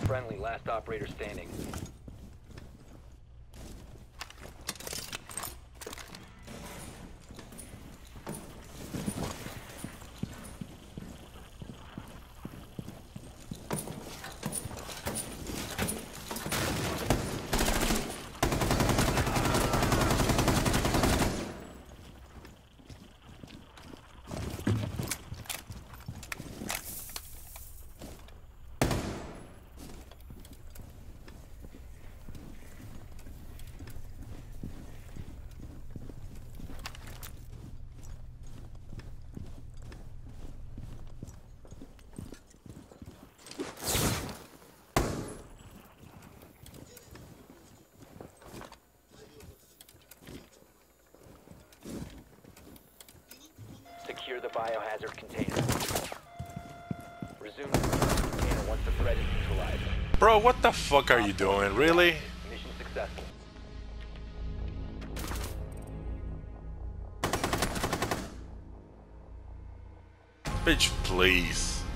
Friendly, last operator standing. Secure the biohazard container. Resume the container once the threat is neutralized. Bro, what the fuck are you doing? Really? Mission successful. Bitch, please.